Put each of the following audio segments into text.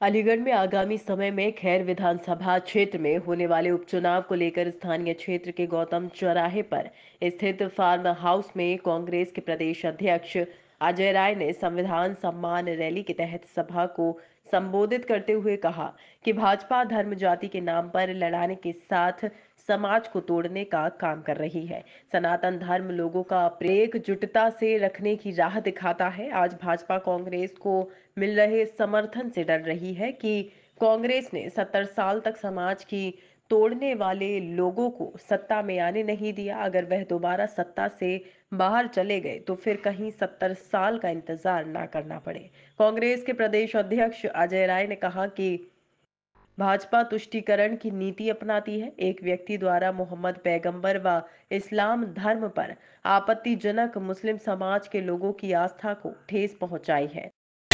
अलीगढ़ में आगामी समय में खैर विधानसभा क्षेत्र में होने वाले उपचुनाव को लेकर स्थानीय क्षेत्र के गौतम चौराहे पर स्थित फार्म हाउस में कांग्रेस के प्रदेश अध्यक्ष अजय राय ने संविधान सम्मान रैली के तहत सभा को संबोधित करते हुए कहा कि भाजपा धर्म जाति के नाम पर लड़ाने के साथ समाज को तोड़ने का काम कर रही है। सनातन धर्म लोगों का एकजुटता से रखने की राह दिखाता है। आज भाजपा कांग्रेस को मिल रहे समर्थन से डर रही है कि कांग्रेस ने 70 साल तक समाज की तोड़ने वाले लोगों को सत्ता में आने नहीं दिया। अगर वह दोबारा सत्ता से बाहर चले गए तो फिर कहीं 70 साल का इंतजार ना करना पड़े। कांग्रेस के प्रदेश अध्यक्ष अजय राय ने कहा कि भाजपा तुष्टीकरण की नीति अपनाती है। एक व्यक्ति द्वारा मोहम्मद पैगंबर व इस्लाम धर्म पर आपत्तिजनक मुस्लिम समाज के लोगों की आस्था को ठेस पहुंचाई है।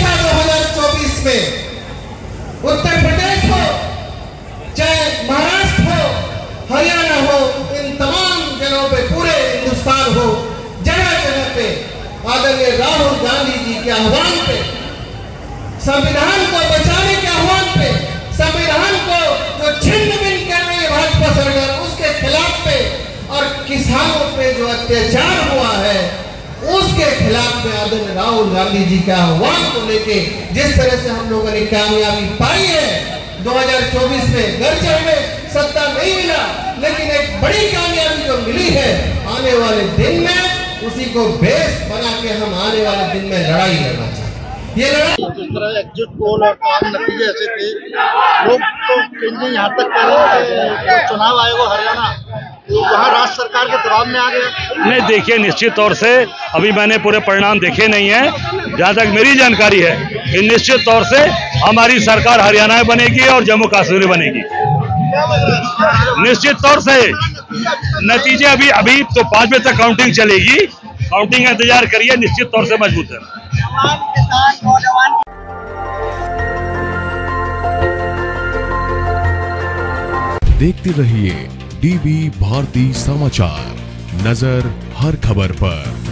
2024 में उत्तर प्रदेश हो, चाहे महाराष्ट्र हो, हरियाणा हो, इन तमाम जगहों पे, पूरे हिंदुस्तान हो, जगह जगह पे आदरणीय राहुल गांधी जी के आह्वान पे, संविधान को बचाने के आह्वान पे, संविधान को जो छिन्न भिन्न कर रही है भाजपा सरकार, उसके खिलाफ पे और किसानों पे जो अत्याचार हुआ है उसके खिलाफ में आदरणीय राहुल गांधी जी का आह्वान को लेके जिस तरह से हम लोगों ने कामयाबी पाई है 2024 में, गर्चे हमें सत्ता नहीं मिला, लेकिन एक बड़ी कामयाबी जो मिली है, आने वाले दिन में उसी को बेस बना के हम आने वाले दिन में लड़ाई लड़ना चाहते हैं। ये लड़ाई जिस तरह एग्जिट पोल और काम नतीजे ऐसे थे, लोग तो कहीं यहाँ तक कह रहे हैं कि चुनाव आयोग हरियाणा वहाँ राज्य सरकार के दबाव में आ गया। नहीं, देखिए, निश्चित तौर से अभी मैंने पूरे परिणाम देखे नहीं है। जहाँ तक मेरी जानकारी है कि निश्चित तौर से हमारी सरकार हरियाणा में बनेगी और जम्मू कश्मीर में बनेगी। निश्चित तौर से नतीजे अभी तो 5 बजे तक काउंटिंग चलेगी। काउंटिंग का इंतजार करिए, निश्चित तौर से मजबूत है। देखते रहिए डीबी भारती समाचार, नजर हर खबर पर।